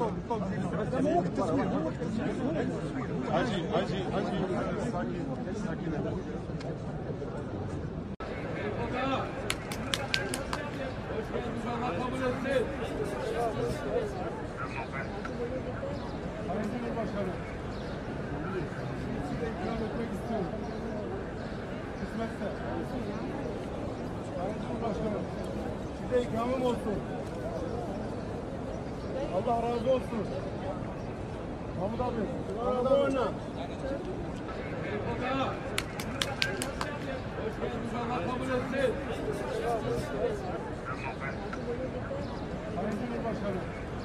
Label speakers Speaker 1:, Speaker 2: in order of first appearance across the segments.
Speaker 1: مو وقت التصوير مو وقت التصوير.
Speaker 2: اجي
Speaker 3: Allah kabul etsin.
Speaker 2: Sayın Cumhurbaşkanım, size ikram etmek istiyorum. Kısmetse. Sayın Cumhurbaşkanım, size ikramım olsun. Allah razı olsun. Mahmut abi. Mahmut abi.
Speaker 3: Hoş geldiniz. Allah kabul etsin.
Speaker 2: Sayın Cumhurbaşkanım,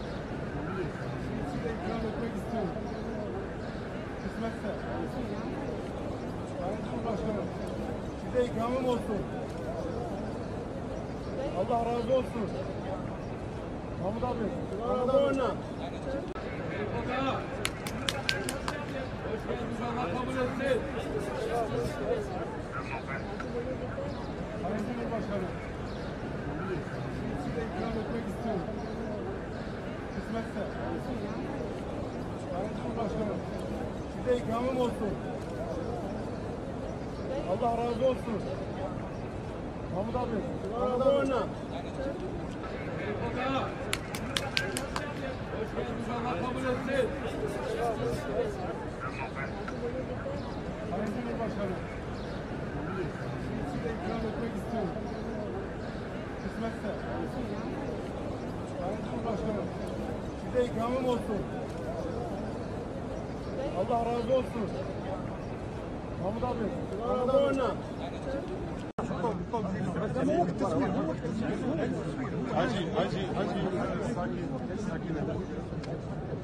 Speaker 2: size ikram etmek istiyorum. Kısmetse. Sayın Cumhurbaşkanım, size ikramım olsun. Allah razı olsun. Mahmut abi. Mahmut abi.
Speaker 3: Hoş geldiniz. Allah kabul etsin.
Speaker 2: Sayın Cumhurbaşkanım, size ikram etmek istiyorum. Kısmetse. Sayın Cumhurbaşkanım, size ikramım olsun. Allah razı olsun. Mahmut abi. Mahmut abi.
Speaker 3: Hoş geldiniz. Allah kabul etsin.
Speaker 2: Sayın Cumhurbaşkanım, size ikram etmek istiyorum. Kısmetse. Sayın Cumhurbaşkanım, size ikramım olsun. Allah razı olsun. Mahmut abi. Mahmut abi.
Speaker 1: مو وقت التصوير مو وقت التصوير.
Speaker 2: اجي